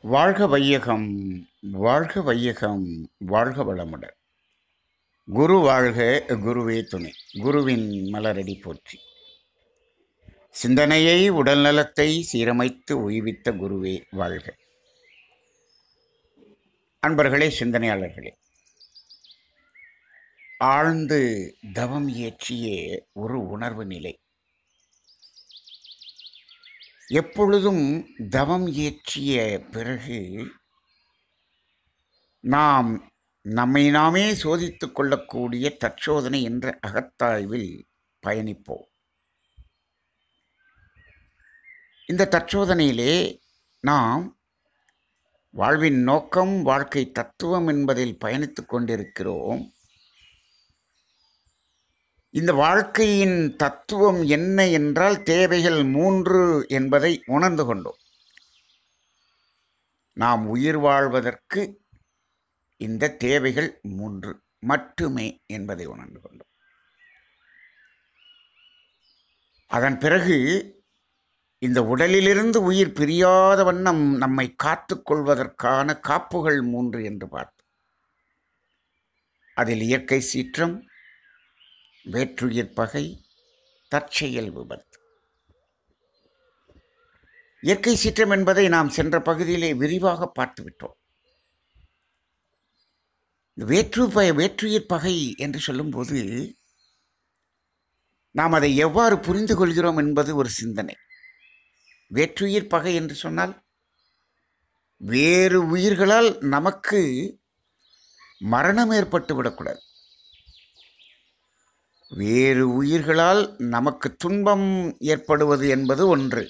வாழ்க வையகம், வாழ்க வையகம், வாழ்க வளமுடன். குரு வாழ்க, குருவே துணை. குருவின் மலரடி போற்றி. சிந்தனையை உடல் நலத்தை சீரமைத்து உய்வித்த குருவே வாழ்க. அன்பர்களே, சிந்தனையாளர்களே, ஆழ்ந்து தவம் இயற்றிய ஒரு உணர்வு நிலை. எப்பொழுதும் தவம் இயற்றிய பிறகு நாம் நம்மை நாமே சோதித்து கொள்ளக்கூடிய தற்சோதனை என்ற அகத்தாய்வில் பயணிப்போம். இந்த தற்சோதனையிலே நாம் வாழ்வின் நோக்கம், வாழ்க்கை தத்துவம் என்பதில் பயணித்து கொண்டிருக்கிறோம். இந்த வாழ்க்கையின் தத்துவம் என்ன என்றால் தேவைகள் 3 என்பதை உணர்ந்து கொண்டோம். நாம் உயிர் வாழ்வதற்கு இந்த தேவைகள் 3 மட்டுமே என்பதை உணர்ந்து கொண்டோம். அதன் பிறகு இந்த உடலிலிருந்து உயிர் பிரியாத வண்ணம் நம்மை காத்து கொள்வதற்கான காப்புகள் 3 என்று பார்த்தோம். அதில் இயற்கை சீற்றம், வேற்றுயிர் பகை, தற்செயல் விபத்து. இயற்கை சீற்றம் என்பதை நாம் சென்ற பகுதியிலே விரிவாக பார்த்துவிட்டோம். வேற்றுயிர் பகை என்று சொல்லும்போது நாம் அதை எவ்வாறு புரிந்து கொள்கிறோம் என்பது ஒரு சிந்தனை. வேற்றுயிர் பகை என்று சொன்னால் வேறு உயிர்களால் நமக்கு மரணம் ஏற்பட்டு விடக்கூடாது. வேறு உயிர்களால் நமக்கு துன்பம் ஏற்படுவது என்பது ஒன்று.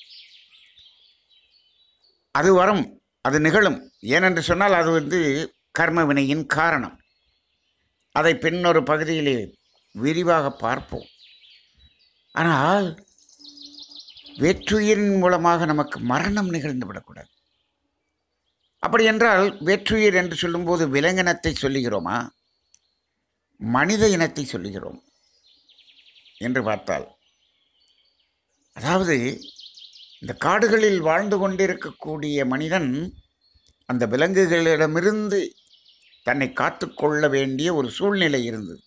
அது வரும், அது நிகழும். ஏனென்று சொன்னால் அது கர்ம வினையின் காரணம். அதை பின்னொரு பகுதியிலே விரிவாக பார்ப்போம். ஆனால் வேற்றுயிரின் மூலமாக நமக்கு மரணம் நிகழ்ந்து விடக்கூடாது. அப்படி என்றால் வேற்றுயிர் என்று சொல்லும்போது விலங்கினத்தை சொல்லுகிறோமா, மனித இனத்தை சொல்லுகிறோம் என்று பார்த்தால், அதாவது இந்த காடுகளில் வாழ்ந்து கொண்டிருக்கக்கூடிய மனிதன் அந்த விலங்குகளிடமிருந்து தன்னை காத்து கொள்ள வேண்டிய ஒரு சூழ்நிலை இருந்தது.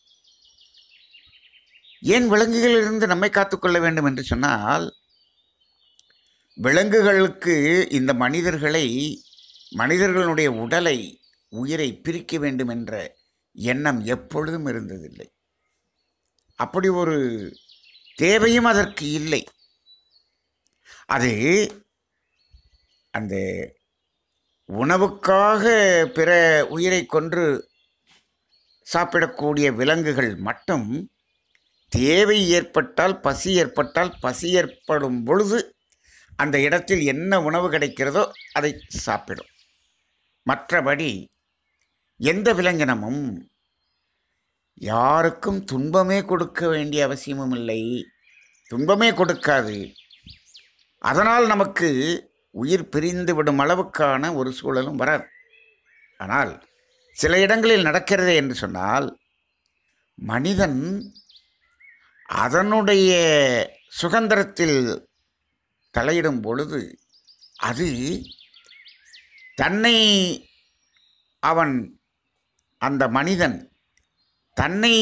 ஏன் விலங்குகளிலிருந்து நம்மை காத்துக்கொள்ள வேண்டும் என்று சொன்னால், விலங்குகளுக்கு இந்த மனிதர்களுடைய உடலை, உயிரை பிரிக்க வேண்டும் என்ற எண்ணம் எப்பொழுதும் இருந்ததில்லை. அப்படி ஒரு தேவையும் அதற்கு இல்லை. அது அந்த உணவுக்காக பிற உயிரை கொன்று சாப்பிடக்கூடிய விலங்குகள் மட்டும் தேவை ஏற்பட்டால், பசி ஏற்படும் பொழுது அந்த இடத்தில் என்ன உணவு கிடைக்கிறதோ அதை சாப்பிடும். மற்றபடி எந்த விலங்கினமும் யாருக்கும் துன்பமே கொடுக்க வேண்டிய அவசியமும் இல்லை, துன்பமே கொடுக்காது. அதனால் நமக்கு உயிர் பிரிந்து விடும் அளவுக்கான ஒரு சூழலும் வராது. ஆனால் சில இடங்களில் நடக்கிறது என்று சொன்னால், மனிதன் அதனுடைய சுதந்திரத்தில் தலையிடும் பொழுது அது தன்னை அந்த மனிதன் தன்னை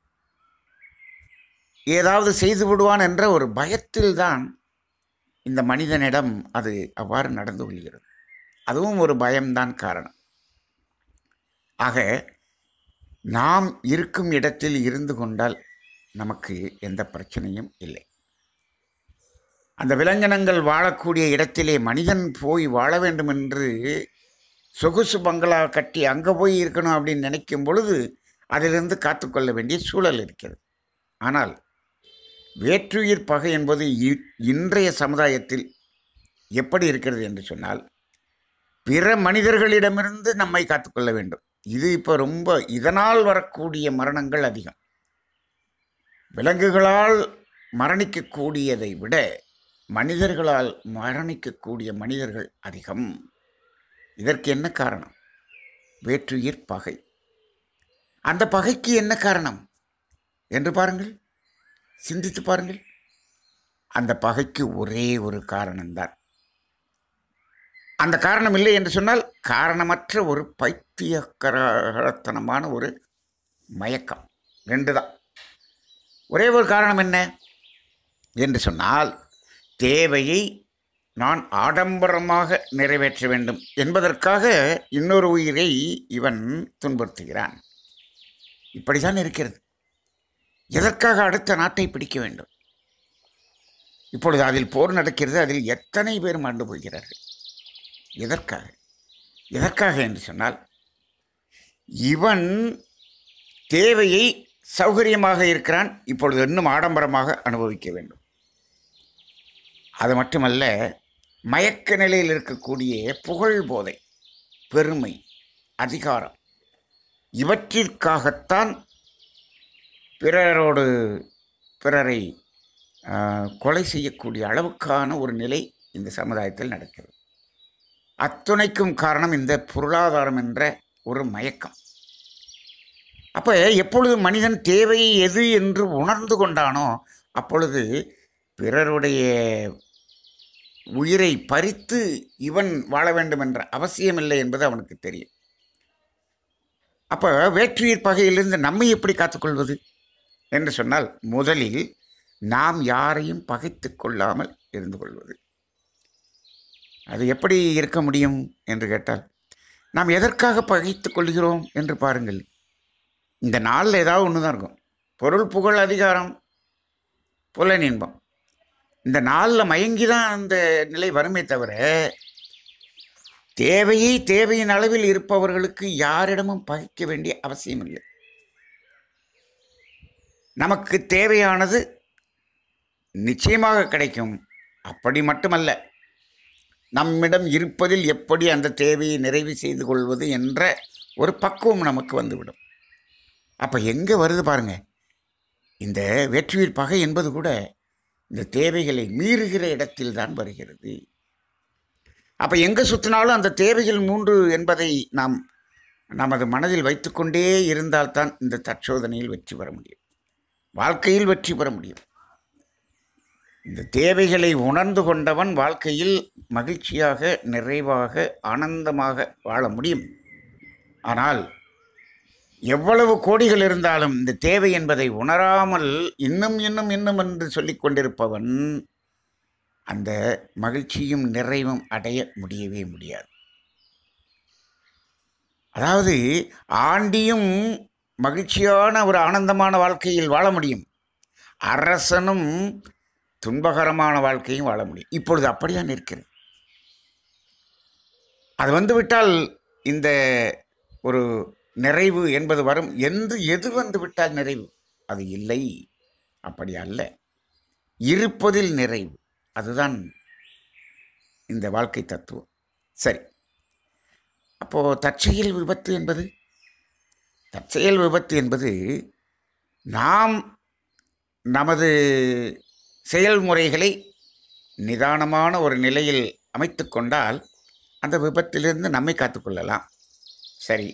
ஏதாவது செய்து விடுவான் என்ற ஒரு பயத்தில்தான் இந்த மனிதனிடம் அது அவ்வாறு நடந்து கொள்கிறது. அதுவும் ஒரு பயம்தான் காரணம். ஆக நாம் இருக்கும் இடத்தில் இருந்து கொண்டால் நமக்கு எந்த பிரச்சனையும் இல்லை. அந்த விலங்கினங்கள் வாழக்கூடிய இடத்திலே மனிதன் போய் வாழ வேண்டும் என்று சொகுசு பங்களா கட்டி அங்கே போய் இருக்கணும் அப்படின்னு நினைக்கும் பொழுது அதிலிருந்து காத்துக்கொள்ள வேண்டிய சூழல் இருக்கிறது. ஆனால் வேற்றுயிர் பகை என்பது இன்றைய சமுதாயத்தில் எப்படி இருக்கிறது என்று சொன்னால், பிற மனிதர்களிடமிருந்து நம்மை காத்துக்கொள்ள வேண்டும். இது இப்போ ரொம்ப, இதனால் வரக்கூடிய மரணங்கள் அதிகம். விலங்குகளால் மரணிக்கக்கூடியதை விட மனிதர்களால் மரணிக்கக்கூடிய மனிதர்கள் அதிகம். இதற்கு என்ன காரணம்? வேற்றுயிர் பகை. அந்த பகைக்கு என்ன காரணம் என்று பாருங்கள், சிந்தித்து பாருங்கள். அந்த பகைக்கு ஒரே ஒரு காரணம்தான். அந்த காரணம் இல்லை என்று சொன்னால் காரணமற்ற ஒரு பைத்தியக்காரத்தனமான ஒரு மயக்கம். 2 தான். ஒரே ஒரு காரணம் என்ன என்று சொன்னால், தேவையை நான் ஆடம்பரமாக நிறைவேற்ற வேண்டும் என்பதற்காக இன்னொரு உயிரை இவன் துன்புறுத்துகிறான். இப்படித்தான் இருக்கிறது. எதற்காக அடுத்த நாட்டை பிடிக்க வேண்டும்? இப்பொழுது அதில் போர் நடக்கிறது. அதில் எத்தனை பேர் மாண்டு போகிறார்கள்? எதற்காக? எதற்காக என்று சொன்னால், இவன் தேவையை சௌகரியமாக இருக்கிறான், இப்பொழுது இன்னும் ஆடம்பரமாக அனுபவிக்க வேண்டும். அது மட்டுமல்ல, மயக்க நிலையில் இருக்கக்கூடிய புகழ் போதை, பெருமை, அதிகாரம், இவற்றிற்காகத்தான் பிறரை கொலை செய்யக்கூடிய அளவுக்கான ஒரு நிலை இந்த சமுதாயத்தில் நடக்கிறது. அத்துணைக்கும் காரணம் இந்த பொருளாதாரம் என்ற ஒரு மயக்கம். அப்போ எப்பொழுது மனிதன் தேவை எது என்று உணர்ந்து கொண்டானோ அப்பொழுது பிறருடைய உயிரை பறித்து இவன் வாழ வேண்டும் என்ற அவசியமில்லை என்பது அவனுக்கு தெரியும். அப்போ வேற்றுயிர் பகையிலிருந்து நம்மை எப்படி காத்துக்கொள்வது என்று சொன்னால், முதலில் நாம் யாரையும் பகைத்து கொள்ளாமல் இருந்து கொள்வது. அது எப்படி இருக்க முடியும் என்று கேட்டால், நாம் எதற்காக பகைத்து கொள்கிறோம் என்று பாருங்கள். இந்த நாளில் ஏதாவது ஒன்று தான் இருக்கும். பொருள், புகழ், அதிகாரம், புலனின்பம். இந்த நாளில் மயங்கி தான் அந்த நிலை வருமே தவிர, தேவையின் அளவில் இருப்பவர்களுக்கு யாரிடமும் பகைக்க வேண்டிய அவசியம் இல்லை. நமக்கு தேவையானது நிச்சயமாக கிடைக்கும். அப்படி மட்டுமல்ல, நம்மிடம் இருப்பதில் எப்படி அந்த தேவையை நிறைவு செய்து கொள்வது என்ற ஒரு பக்குவம் நமக்கு வந்துவிடும். அப்போ எங்கே வருது பாருங்கள், இந்த வேற்றுயிர் பகை என்பது கூட இந்த தேவைகளை மீறுகிற இடத்தில் தான் வருகிறது. அப்போ எங்கே சுற்றினாலும் அந்த தேவைகள் 3 என்பதை நாம் நமது மனதில் வைத்துக்கொண்டே இருந்தால்தான் இந்த தற்சோதனையில் வெற்றி பெற முடியும், வாழ்க்கையில் வெற்றி பெற முடியும். இந்த தேவைகளை உணர்ந்து கொண்டவன் வாழ்க்கையில் மகிழ்ச்சியாக, நிறைவாக, ஆனந்தமாக வாழ முடியும். ஆனால் எவ்வளவு கோடிகள் இருந்தாலும் இந்த தேவை என்பதை உணராமல் இன்னும் இன்னும் இன்னும் என்று சொல்லிக் கொண்டிருப்பவன் அந்த மகிழ்ச்சியும் நிறைவும் அடைய முடியவே முடியாது. அதாவது ஆண்டியும் மகிழ்ச்சியான ஒரு ஆனந்தமான வாழ்க்கையில் வாழ முடியும், அரசனும் துன்பகரமான வாழ்க்கையும் வாழ முடியும். இப்பொழுது அப்படிதான் இருக்கிறது. அது வந்துவிட்டால் இந்த ஒரு நிறைவு என்பது வரும். எது வந்து விட்டால் நிறைவு? அது இல்லை, அப்படி அல்ல. இருப்பதில் நிறைவு, அதுதான் இந்த வாழ்க்கை தத்துவம். சரி, அப்போது தற்செயல் விபத்து என்பது நாம் நமது செயல்முறைகளை நிதானமான ஒரு நிலையில் அமைத்து கொண்டால் அந்த விபத்திலிருந்து நம்மை காத்துக்கொள்ளலாம். சரி,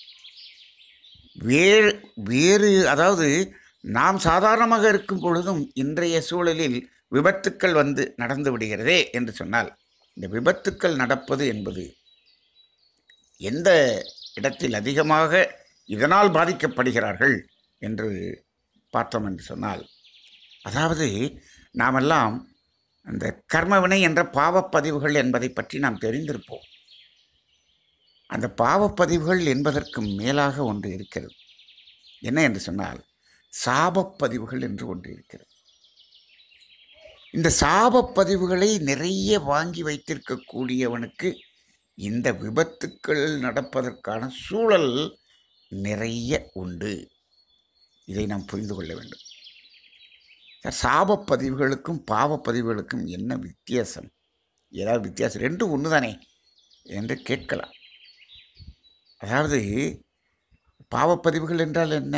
வேறு அதாவது நாம் சாதாரணமாக இருக்கும் பொழுதும் இன்றைய சூழலில் விபத்துக்கள் வந்து நடந்து விடுகிறதே என்று சொன்னால், இந்த விபத்துக்கள் நடப்பது என்பது எந்த இடத்தில் அதிகமாக இதனால் பாதிக்கப்படுகிறார்கள் என்று பார்த்தோம் என்று சொன்னால், அதாவது நாமெல்லாம் அந்த கர்மவினை என்ற பாவப்பதிவுகள் என்பதை பற்றி நாம் தெரிந்திருப்போம். அந்த பாவப்பதிவுகள் என்பதற்கு மேலாக ஒன்று இருக்கிறது. என்ன என்று சொன்னால், சாபப்பதிவுகள் என்று ஒன்று இருக்கிறது. இந்த சாபப்பதிவுகளை நிறைய வாங்கி வைத்திருக்கக்கூடியவனுக்கு இந்த விபத்துக்கள் நடப்பதற்கான சூழல் நிறைய உண்டு. இதை நாம் புரிந்து கொள்ள வேண்டும். சாபப்பதிவுகளுக்கும் பாவப்பதிவுகளுக்கும் என்ன வித்தியாசம்? ஏதாவது வித்தியாசம்? 2 ஒன்று தானே என்று கேட்கலாம். அதாவது பாவப்பதிவுகள் என்றால் என்ன?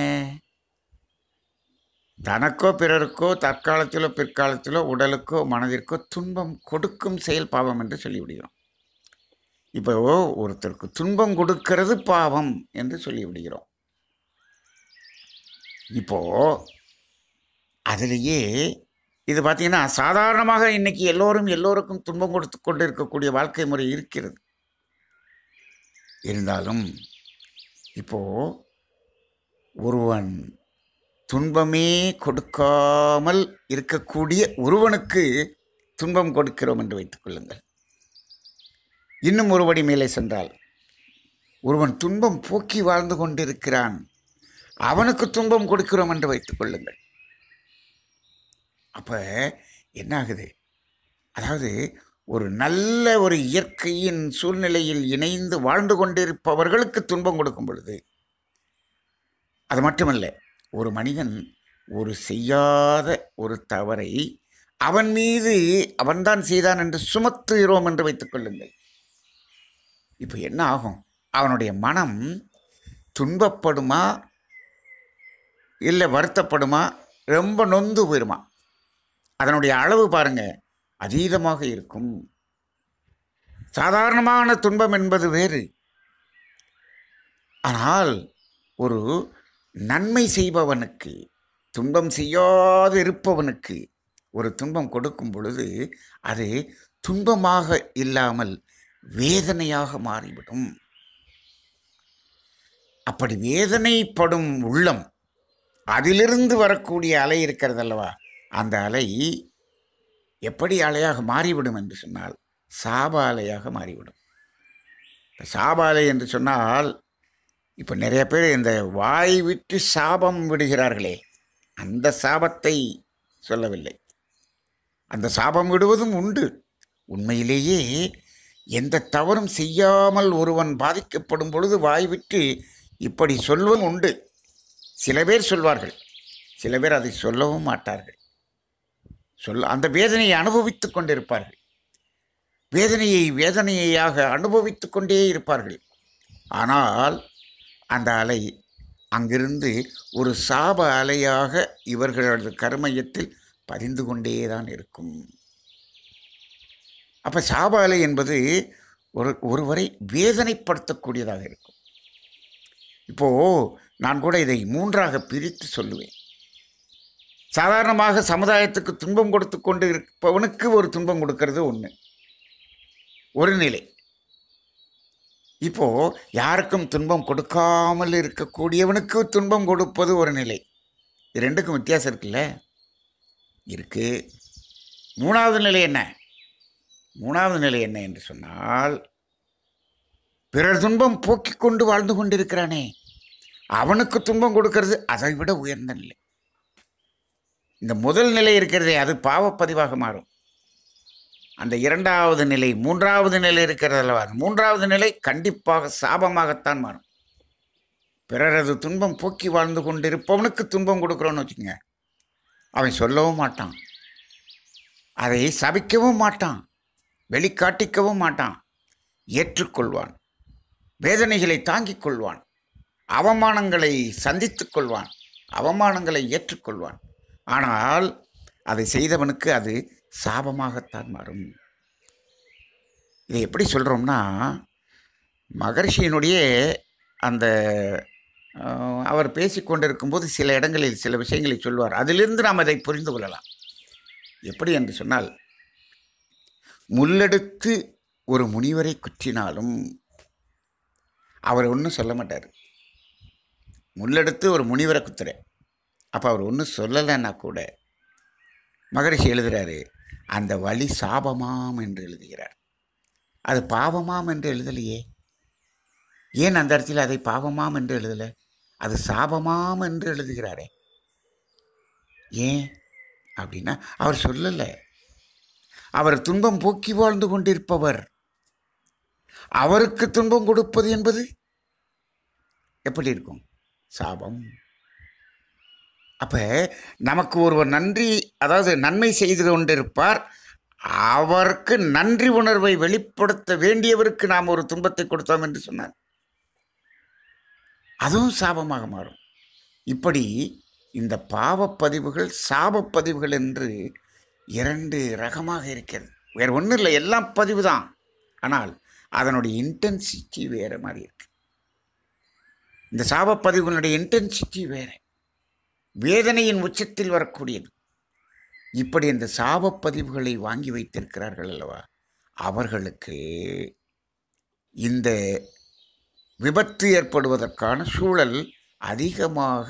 தனக்கோ பிறருக்கோ தற்காலத்திலோ பிற்காலத்திலோ உடலுக்கோ மனதிற்கோ துன்பம் கொடுக்கும் செயல் பாவம் என்று சொல்லிவிடுகிறோம். இப்போ ஒருத்தருக்கு துன்பம் கொடுக்கிறது பாவம் என்று சொல்லிவிடுகிறோம். இப்போ அதிலேயே இது பார்த்தீங்கன்னா சாதாரணமாக இன்னைக்கு எல்லோருக்கும் துன்பம் கொடுத்து கொண்டு இருக்கக்கூடிய வாழ்க்கை முறை இருக்கிறது. இருந்தாலும் இப்போ ஒருவன் துன்பமே கொடுக்காமல் இருக்கக்கூடிய ஒருவனுக்கு துன்பம் கொடுக்கிறோம் என்று வைத்துக் கொள்ளுங்கள். இன்னும் ஒருபடி மேலே சென்றால் ஒருவன் துன்பம் போக்கி வாழ்ந்து கொண்டிருக்கிறான், அவனுக்கு துன்பம் கொடுக்கிறோம் என்று வைத்துக் கொள்ளுங்கள். அப்போ என்ன ஆகுது? அதாவது ஒரு நல்ல ஒரு இயற்கையின் சூழ்நிலையில் இணைந்து வாழ்ந்து கொண்டிருப்பவர்களுக்கு துன்பம் கொடுக்கும் பொழுது, அது மட்டுமல்ல, ஒரு மனிதன் ஒரு செய்யாத ஒரு தவறை அவன் மீது அவன்தான் செய்தான் என்று சுமத்துகிறோம் என்று வைத்துக் கொள்ளுங்கள். இப்போ என்ன ஆகும்? அவனுடைய மனம் துன்பப்படுமா இல்லை வருத்தப்படுமா? ரொம்ப நொந்து போயிருமா? அதனுடைய அளவு பாருங்க, அதீதமாக இருக்கும். சாதாரணமான துன்பம் என்பது வேறு. ஆனால் ஒரு நன்மை செய்பவனுக்கு, துன்பம் செய்யாது இருப்பவனுக்கு ஒரு துன்பம் கொடுக்கும் பொழுது அது துன்பமாக இல்லாமல் வேதனையாக மாறிவிடும். அப்படி வேதனைப்படும் உள்ளம், அதிலிருந்து வரக்கூடிய அலை இருக்கிறது அல்லவா, அந்த அலை எப்படி அலையாக மாறிவிடும் என்று சொன்னால் சாப அலையாக மாறிவிடும். சாப அலை என்று சொன்னால் இப்போ நிறைய பேர் இந்த வாய் விட்டு சாபம் விடுகிறார்களே, அந்த சாபத்தை சொல்லவில்லை. அந்த சாபம் விடுவதும் உண்டு. உண்மையிலேயே எந்த தவறும் செய்யாமல் ஒருவன் பாதிக்கப்படும் பொழுது வாய் விட்டு இப்படி சொல்வதும் உண்டு. சில பேர் சொல்வார்கள், சில பேர் அதை சொல்லவும் மாட்டார்கள். அந்த வேதனையை அனுபவித்து கொண்டிருப்பார்கள். வேதனையாக அனுபவித்து கொண்டே இருப்பார்கள். ஆனால் அந்த அலை அங்கிருந்து ஒரு சாப அலையாக இவர்களது கர்மயத்தில் பதிந்து கொண்டே தான் இருக்கும். அப்போ சாப அலை என்பது ஒருவரை வேதனைப்படுத்தக்கூடியதாக இருக்கும். இப்போது நான் கூட இதை 3ஆக பிரித்து சொல்லுவேன். சாதாரணமாக சமுதாயத்துக்கு துன்பம் கொடுத்து கொண்டு இருப்பவனுக்கு ஒரு துன்பம் கொடுக்கறது ஒன்று, ஒரு நிலை. இப்போது யாருக்கும் துன்பம் கொடுக்காமல் இருக்கக்கூடியவனுக்கு துன்பம் கொடுப்பது ஒரு நிலை. இது ரெண்டுக்கும் வித்தியாசம் இருக்குல்ல? இருக்கு. மூணாவது நிலை என்ன? மூணாவது நிலை என்ன என்று சொன்னால், பிறர் துன்பம் போக்கிக் கொண்டு வாழ்ந்து கொண்டிருக்கிறானே, அவனுக்கு துன்பம் கொடுக்கறது அதை விட உயர்ந்த நிலை. இந்த முதல் நிலை இருக்கிறதே, அது பாவப்பதிவாக மாறும். அந்த 2வது நிலை, 3வது நிலை இருக்கிறது அல்லவா, அந்த 3வது நிலை கண்டிப்பாக சாபமாகத்தான் மாறும். பிறரது துன்பம் போக்கி வாழ்ந்து கொண்டிருப்பவனுக்கு துன்பம் கொடுக்குறோன்னு வச்சுக்கோங்க, அவன் சொல்லவும் மாட்டான், அதை சபிக்கவும் மாட்டான், வெளிக்காட்டிக்கவும் மாட்டான், ஏற்றுக்கொள்வான், வேதனைகளை தாங்கிக் கொள்வான், அவமானங்களை சந்தித்து கொள்வான், அவமானங்களை ஏற்றுக்கொள்வான். ஆனால் அதை செய்தவனுக்கு அது சாபமாகத்தான் மாறும். இதை எப்படி சொல்கிறோம்னா, மகரிஷியினுடைய அந்த அவர் பேசிக்கொண்டிருக்கும்போது சில இடங்களில் சில விஷயங்களை சொல்வார். அதிலிருந்து நாம் அதை புரிந்து கொள்ளலாம். எப்படி என்று சொன்னால், முள்ளெடுத்து ஒரு முனிவரை குற்றினாலும் அவர் ஒன்றும் சொல்ல மாட்டார். முள்ளெடுத்து ஒரு முனிவரை குத்துறேன், அப்போ அவர் ஒன்றும் சொல்லலைன்னா கூட மகரிஷி எழுதுகிறாரு, அந்த வழி சாபமாம் என்று எழுதுகிறார். அது பாவமாம் என்று எழுதலையே. ஏன் அந்த இடத்துல அதை பாவமாம் என்று எழுதலை? அது சாபமாம் என்று எழுதுகிறாரே. ஏன் அப்படின்னா அவர் சொல்லலை. அவர் துன்பம் போக்கி வாழ்ந்து கொண்டிருப்பவர், அவருக்கு துன்பம் கொடுப்பது என்பது எப்படி இருக்கும்? சாபம். அப்போ நமக்கு ஒருவர் நன்றி, அதாவது நன்மை செய்து கொண்டிருப்பார், அவருக்கு நன்றி உணர்வை வெளிப்படுத்த வேண்டியவருக்கு நாம் ஒரு துன்பத்தை கொடுத்தோம் என்று சொன்னார், அதுவும் சாபமாக மாறும். இப்படி இந்த பாவப்பதிவுகள் சாபப்பதிவுகள் என்று 2 ரகமாக இருக்கிறது. வேறு ஒன்றும் இல்லை, எல்லாம் பதிவு தான். ஆனால் அதனுடைய இன்டென்சிட்டி வேறு மாதிரி இருக்கு. இந்த சாபப்பதிவுகளுடைய இன்டென்சிட்டி வேறு, வேதனையின் உச்சத்தில் வரக்கூடியது. இப்படி இந்த சாபப்பதிவுகளை வாங்கி வைத்திருக்கிறார்கள் அல்லவா, அவர்களுக்கு இந்த விபத்து ஏற்படுவதற்கான சூழல் அதிகமாக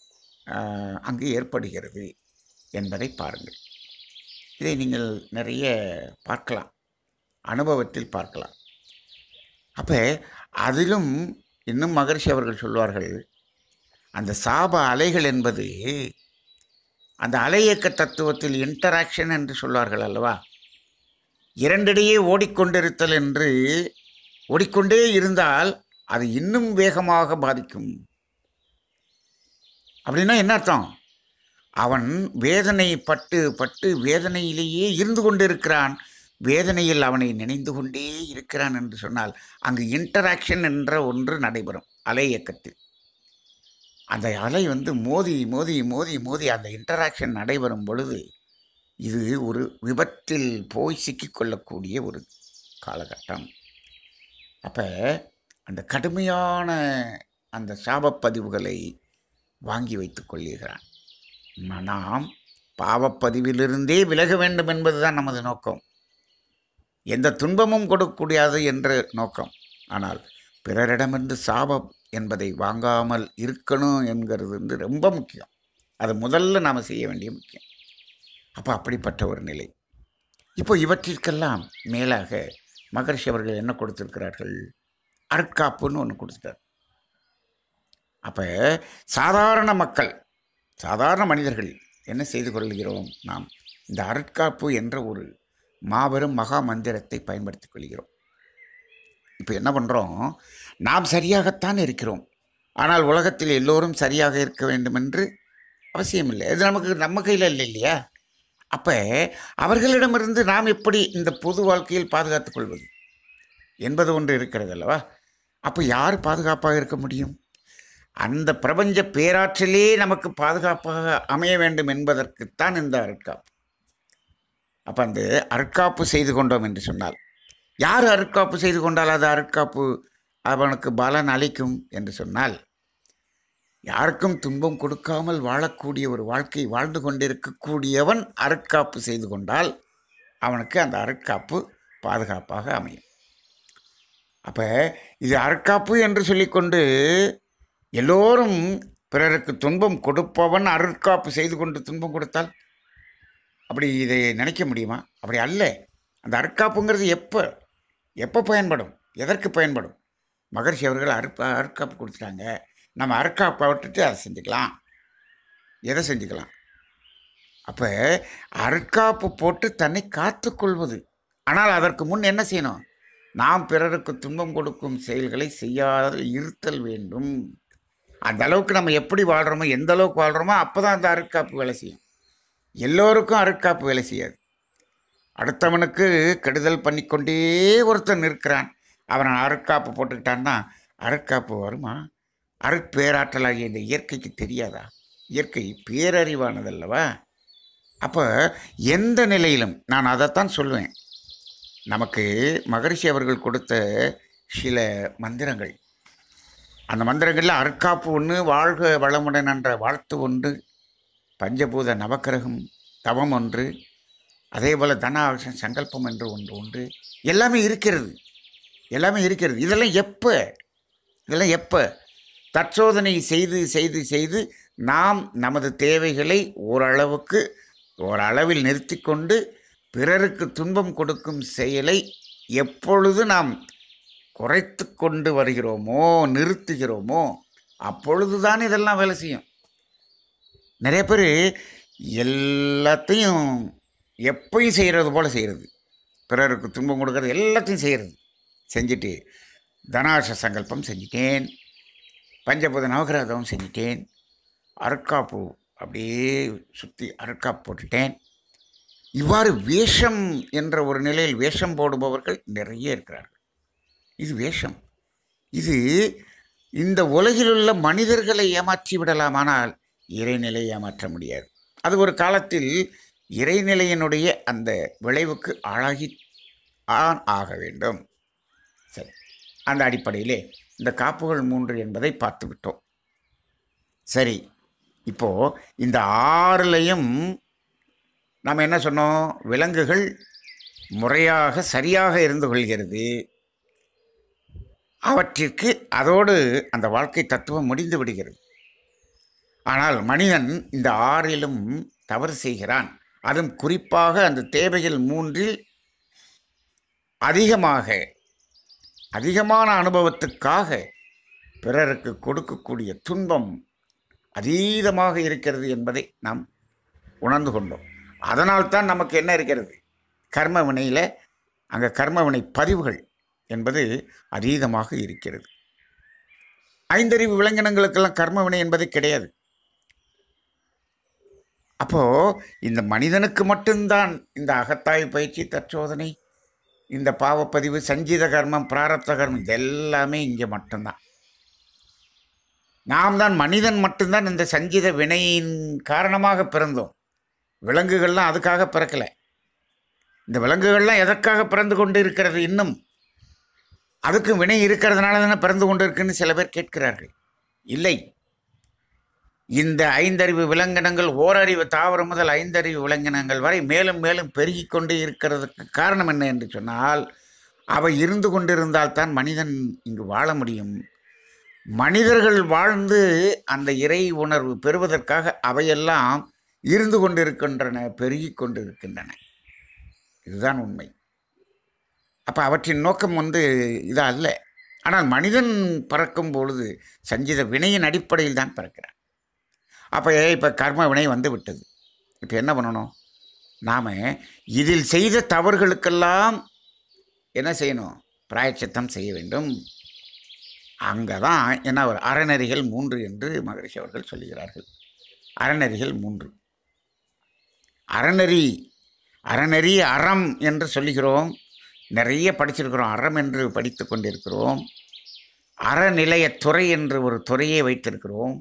அங்கு ஏற்படுகிறது என்பதை பாருங்கள். இதை நீங்கள் நிறைய பார்க்கலாம், அனுபவத்தில் பார்க்கலாம். அப்போ அதிலும் இன்னும் மகரிஷி அவர்கள் சொல்வார்கள், அந்த சாப அலைகள் என்பது அந்த அலையியக்க தத்துவத்தில் இன்டராக்ஷன் என்று சொல்வார்கள் அல்லவா, இரண்டிடையே ஓடிக்கொண்டிருத்தல் என்று, ஓடிக்கொண்டே இருந்தால் அது இன்னும் வேகமாக பாதிக்கும். அப்படின்னா என்ன அர்த்தம்? அவன் வேதனை பட்டு பட்டு வேதனையிலேயே இருந்து கொண்டிருக்கிறான், வேதனையில் அவனை நினைந்து கொண்டே இருக்கிறான் என்று சொன்னால் அங்கு இன்டராக்ஷன் என்ற ஒன்று நடைபெறும் அலை இயக்கத்தில். அந்த அலை மோதி மோதி மோதி மோதி அந்த இன்டராக்ஷன் நடைபெறும் பொழுது இது ஒரு விபத்தில் போய் சிக்கிக்கொள்ளக்கூடிய ஒரு காலகட்டம். அப்போ அந்த கடுமையான அந்த சாபப்பதிவுகளை வாங்கி வைத்து கொள்கிறான். நாம் பாவப்பதிவிலிருந்தே விலக வேண்டும் என்பதுதான் நமது நோக்கம், எந்த துன்பமும் கொடுக்கக்கூடாது என்ற நோக்கம். ஆனால் பிறரிடமிருந்து சாபம் என்பதை வாங்காமல் இருக்கணும் என்கிறது ரொம்ப முக்கியம். அது முதல்ல நாம் செய்ய வேண்டிய முக்கியம். அப்போ அப்படிப்பட்ட ஒரு நிலை. இப்போ இவற்றிற்கெல்லாம் மேலாக மகரிஷி அவர்கள் என்ன கொடுத்திருக்கிறார்கள்? அருட்காப்புன்னு ஒன்று கொடுத்துட்டார். அப்போ சாதாரண மக்கள், சாதாரண மனிதர்கள் என்ன செய்து கொள்கிறோம்? நாம் இந்த அருட்காப்பு என்ற ஒரு மாபெரும் மகா மந்திரத்தை பயன்படுத்தி கொள்கிறோம். இப்போ என்ன பண்ணுறோம்? நாம் சரியாகத்தான் இருக்கிறோம், ஆனால் உலகத்தில் எல்லோரும் சரியாக இருக்க வேண்டும் என்று அவசியம் இல்லை. இது நம்ம கையில் இல்லை இல்லையா? அப்போ அவர்களிடமிருந்து நாம் எப்படி இந்த பொது வாழ்க்கையில் பாதுகாத்துக் கொள்வது என்பது ஒன்று இருக்கிறது அல்லவா? அப்போ யார் பாதுகாப்பாக இருக்க முடியும்? அந்த பிரபஞ்ச பேராற்றிலே நமக்கு பாதுகாப்பாக அமைய வேண்டும் என்பதற்குத்தான் இந்த அருட்காப்பு. அப்போ அந்த அருட்காப்பு செய்து கொண்டோம் என்று சொன்னால், யார் அருட்காப்பு செய்து கொண்டால் அது அருட்காப்பு அவனுக்கு பலன் அளிக்கும் என்று சொன்னால், யாருக்கும் துன்பம் கொடுக்காமல் வாழக்கூடிய ஒரு வாழ்க்கை வாழ்ந்து கொண்டிருக்கக்கூடியவன் அருட்காப்பு செய்து கொண்டால் அவனுக்கு அந்த அருட்காப்பு பாதுகாப்பாக அமையும். அப்போ இது அருட்காப்பு என்று சொல்லிக்கொண்டு எல்லோரும் பிறருக்கு துன்பம் கொடுப்பவன் அருட்காப்பு செய்து கொண்டு துன்பம் கொடுத்தால் அப்படி இதை நினைக்க முடியுமா? அப்படி அல்ல. அந்த அருட்காப்புங்கிறது எப்போ பயன்படும், எதற்கு பயன்படும்? மகரிஷி அவர்கள் அருட்காப்பு கொடுத்துட்டாங்க, நம்ம அருட்காப்பை விட்டுட்டு அதை செஞ்சுக்கலாம், எதை செஞ்சுக்கலாம். அப்போ அருட்காப்பு போட்டு தன்னை காத்துக்கொள்வது. ஆனால் அதற்கு முன் என்ன செய்யணும்? நாம் பிறருக்கு துன்பம் கொடுக்கும் செயல்களை செய்யாத இருத்தல் வேண்டும். அந்த அளவுக்கு நம்ம எப்படி வாழ்கிறோமோ, எந்த அளவுக்கு வாழ்கிறோமோ அப்போ தான் அந்த அருட்காப்பு வேலை செய்யும். எல்லோருக்கும் அருட்காப்பு வேலை செய்யாது. அடுத்தவனுக்கு கெடுதல் பண்ணிக்கொண்டே ஒருத்தன் இருக்கிறான், அவனை அருட்காப்பு போட்டுக்கிட்டான்னா அருட்காப்பு வருமா? அருட்பேராற்றலாகிய இந்த இயற்கைக்கு தெரியாதா? இயற்கை பேரறிவானதல்லவா? அப்போ எந்த நிலையிலும் நான் அதைத்தான் சொல்லுவேன். நமக்கு மகரிஷி அவர்கள் கொடுத்த சில மந்திரங்கள், அந்த மந்திரங்களில் அருட்காப்பு ஒன்று, வாழ்க வளமுடன் என்ற வாழ்த்து ஒன்று, பஞ்சபூத நவக்கிரகம் தவம் ஒன்று, அதே போல் தன சங்கல்பம் என்று ஒன்று உண்டு. எல்லாமே இருக்கிறது, எல்லாமே இருக்கிறது. இதெல்லாம் எப்போ தற்சோதனை செய்து செய்து செய்து நாம் நமது தேவைகளை ஓரளவில் நிறுத்தி கொண்டு பிறருக்கு துன்பம் கொடுக்கும் செயலை எப்பொழுது நாம் குறைத்து கொண்டு வருகிறோமோ, நிறுத்துகிறோமோ, அப்பொழுதுதான் இதெல்லாம் வேலை செய்யும். நிறைய பேர் எல்லாத்தையும் எப்பயும் செய்கிறது போல் செய்கிறது, பிறருக்கு துன்பம் கொடுக்கறது எல்லாத்தையும் செஞ்சுட்டு தனாச சங்கல்பம் செஞ்சிட்டேன், பஞ்சபூத நவகிரகம் செஞ்சிட்டேன், அருட்காப்பு அப்படியே சுற்றி அருட்காப்பு போட்டுட்டேன். இவ்வாறு வேஷம் என்ற ஒரு நிலையில் வேஷம் போடுபவர்கள் நிறைய இருக்கிறார்கள். இது வேஷம். இது இந்த உலகிலுள்ள மனிதர்களை ஏமாற்றி விடலாம், ஆனால் இறைநிலை ஏமாற்ற முடியாது. அது ஒரு காலத்தில் இறைநிலையினுடைய அந்த விளைவுக்கு ஆக வேண்டும். சரி, அந்த அடிப்படையிலே இந்த காப்புகள் 3 என்பதை பார்த்து விட்டோம். சரி, இப்போது இந்த 6லையும் நாம் என்ன சொன்னோம்? விலங்குகள் முறையாக சரியாக இருந்து கொள்கிறது. அவற்றிற்கு அதோடு அந்த வாழ்க்கை தத்துவம் முடிந்து விடுகிறது. ஆனால் மனிதன் இந்த ஆறிலும் தவறு செய்கிறான். அதுவும் குறிப்பாக அந்த தேவைகள் மூன்றில் அதிகமான அனுபவத்துக்காக பிறருக்கு கொடுக்கக்கூடிய துன்பம் அதீதமாக இருக்கிறது என்பதை நாம் உணர்ந்து கொண்டோம். அதனால்தான் நமக்கு என்ன இருக்கிறது? கர்ம வினையில் அங்கே கர்ம வினை பதிவுகள் என்பது அதீதமாக இருக்கிறது. ஐந்தறிவு விலங்கினங்களுக்கெல்லாம் கர்ம வினை என்பது கிடையாது. அப்போது இந்த மனிதனுக்கு மட்டும்தான் இந்த அகத்தாய்வு பயிற்சி, தற்சோதனை, இந்த பாவப்பதிவு, சஞ்சீத கர்மம், பிராரப்த கர்மம் இதெல்லாமே இங்கே மட்டும்தான். நாம் தான் மனிதன் மட்டும்தான் இந்த சஞ்சீத வினையின் காரணமாக பிறந்தோம். விலங்குகள்லாம் அதுக்காக பிறக்கலை. இந்த விலங்குகள்லாம் எதற்காக பிறந்து கொண்டு இருக்கிறது? இன்னும் அதுக்கு வினை இருக்கிறதுனால தானே பிறந்து கொண்டு இருக்குன்னு சில பேர் கேட்கிறார்கள். இல்லை, இந்த ஐந்தறிவு விலங்கினங்கள், ஓரறிவு தாவரம் முதல் ஐந்தறிவு விலங்கினங்கள் வரை மேலும் மேலும் பெருகி கொண்டே இருக்கிறதுக்கு காரணம் என்ன என்று சொன்னால், அவை இருந்து கொண்டிருந்தால்தான் மனிதன் இங்கு வாழ முடியும். மனிதர்கள் வாழ்ந்து அந்த இறை உணர்வு பெறுவதற்காக அவையெல்லாம் இருந்து கொண்டிருக்கின்றன, பெருகி கொண்டிருக்கின்றன. இதுதான் உண்மை. அப்போ அவற்றின் நோக்கம் இதா அல்ல. ஆனால் மனிதன் பிறக்கும் பொழுது சஞ்சீத வினையின் அடிப்படையில் தான் பிறக்கிறான். இப்போ கர்ம வினை வந்து விட்டது. இப்போ என்ன பண்ணணும்? நாம் இதில் செய்த தவறுகளுக்கெல்லாம் என்ன செய்யணும்? பிராயச்சித்தம் செய்ய வேண்டும். அங்கே தான் என்ன ஒரு அறநெறிகள் 3 என்று மகரிஷி அவர்கள் சொல்லுகிறார்கள். அறநெறிகள் 3. அறநெறி அறம் என்று சொல்லுகிறோம். நிறைய படிச்சிருக்கிறோம். அறம் என்று படித்து கொண்டிருக்கிறோம். அறநிலையத்துறை என்று ஒரு துறையை வைத்திருக்கிறோம்.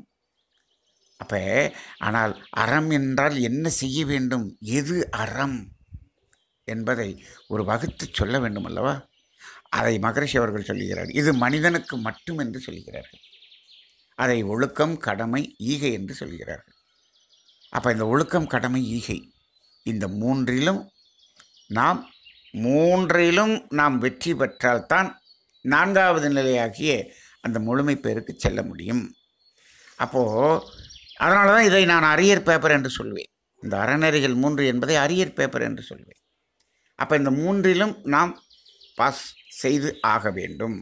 ஆனால் அறம் என்றால் என்ன செய்ய வேண்டும், எது அறம் என்பதை ஒரு வகுத்து சொல்ல வேண்டும் அல்லவா? அதை மகரிஷி அவர்கள் சொல்லுகிறார்கள். இது மனிதனுக்கு மட்டும் என்று சொல்லுகிறார்கள். அதை ஒழுக்கம், கடமை, ஈகை என்று சொல்கிறார்கள். இந்த ஒழுக்கம், கடமை, ஈகை இந்த மூன்றிலும் நாம் வெற்றி பெற்றால்தான் 4வது நிலையாகிய அந்த முழுமை பேருக்கு செல்ல முடியும். அதனால தான் இதை நான் அரியர் பேப்பர் என்று சொல்வேன். இந்த அறநெறிகள் 3 என்பதை அரியர் பேப்பர் என்று சொல்வேன். இந்த 3லும் நாம் பாஸ் செய்து ஆக வேண்டும்.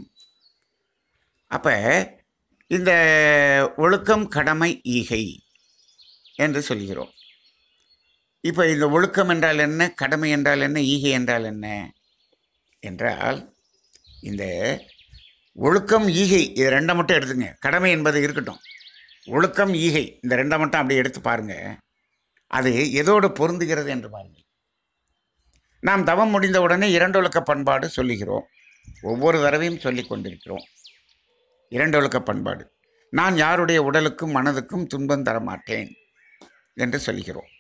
இந்த ஒழுக்கம், கடமை, ஈகை என்று சொல்கிறோம். இந்த ஒழுக்கம் என்றால் என்ன, கடமை என்றால் என்ன, ஈகை என்றால் என்ன என்றால், இந்த ஒழுக்கம், ஈகை இது 2 மட்டும் எடுத்துங்க. கடமை என்பது இருக்கட்டும். ஒழுக்கம், ஈகை இந்த 2 மட்டும் அப்படி எடுத்து பாருங்கள். அது எதோடு பொருந்துகிறது என்று பாருங்கள். நாம் தவம் முடிந்த உடனே 2 ஒழுக்க பண்பாடு சொல்லுகிறோம். ஒவ்வொரு தடவையும் சொல்லி கொண்டிருக்கிறோம். 2 ஒழுக்க பண்பாடு. நான் யாருடைய உடலுக்கும் மனதுக்கும் துன்பம் தரமாட்டேன் என்று சொல்கிறோம்.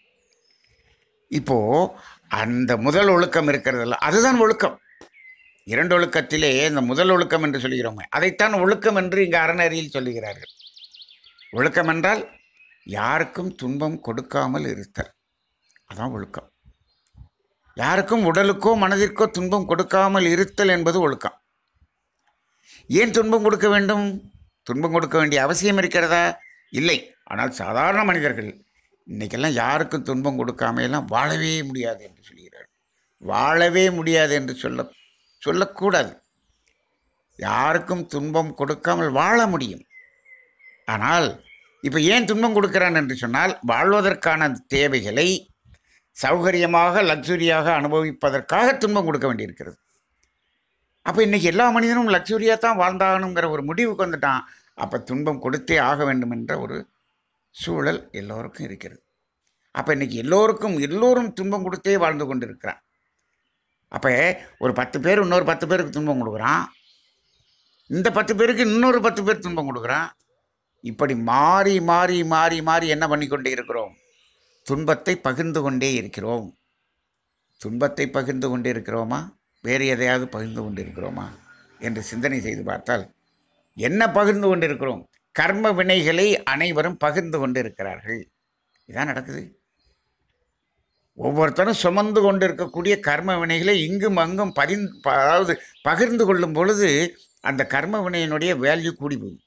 அந்த முதல் ஒழுக்கம் இருக்கிறதில்ல, அதுதான் ஒழுக்கம். 2 ஒழுக்கத்திலே இந்த முதல் ஒழுக்கம் என்று சொல்கிறோமே, அதைத்தான் ஒழுக்கம் என்று இங்கே அறநெறியில் சொல்லுகிறார்கள். ஒழுக்கம் என்றால் யாருக்கும் துன்பம் கொடுக்காமல் இருத்தல், அதான் ஒழுக்கம். யாருக்கும் உடலுக்கோ மனதிற்கோ துன்பம் கொடுக்காமல் இருத்தல் என்பது ஒழுக்கம். ஏன் துன்பம் கொடுக்க வேண்டும்? துன்பம் கொடுக்க வேண்டிய அவசியம் இருக்கிறதா? இல்லை. ஆனால் சாதாரண மனிதர்கள் இன்றைக்கெல்லாம் யாருக்கும் துன்பம் கொடுக்காமையெல்லாம் வாழவே முடியாது என்று சொல்கிறார்கள். வாழவே முடியாது என்று சொல்லக்கூடாது. யாருக்கும் துன்பம் கொடுக்காமல் வாழ முடியும். ஆனால் ஏன் துன்பம் கொடுக்கிறான் என்று சொன்னால், வாழ்வதற்கான தேவைகளை சௌகரியமாக, லக்ஸுரியாக அனுபவிப்பதற்காக துன்பம் கொடுக்க வேண்டியிருக்கிறது. இன்றைக்கி எல்லா மனிதனும் லக்ஸுரியாக தான் வாழ்ந்தாகணுங்கிற ஒரு முடிவுக்கு வந்துட்டான். துன்பம் கொடுத்தே ஆக வேண்டும் என்ற ஒரு சூழல் எல்லோருக்கும் இருக்கிறது. இன்றைக்கி எல்லோரும் துன்பம் கொடுத்தே வாழ்ந்து கொண்டு இருக்கிறான். ஒரு 10 பேர் இன்னொரு 10 பேருக்கு துன்பம் கொடுக்குறான். இந்த 10 பேருக்கு இன்னொரு 10 பேர் துன்பம் கொடுக்குறான். இப்படி மாறி மாறி மாறி மாறி என்ன பண்ணிக்கொண்டே இருக்கிறோம்? துன்பத்தை பகிர்ந்து கொண்டே இருக்கிறோம். துன்பத்தை பகிர்ந்து கொண்டே இருக்கிறோமா, வேறு எதையாவது பகிர்ந்து கொண்டு இருக்கிறோமா என்று சிந்தனை செய்து பார்த்தால் என்ன பகிர்ந்து கொண்டிருக்கிறோம்? கர்ம வினைகளை அனைவரும் பகிர்ந்து கொண்டு இருக்கிறார்கள். இதான் நடக்குது. ஒவ்வொருத்தரும் சுமந்து கொண்டு இருக்கக்கூடிய கர்ம வினைகளை இங்கும் அங்கும் அதாவது பகிர்ந்து கொள்ளும் பொழுது அந்த கர்ம வினையினுடைய வேல்யூ கூடி போகுது.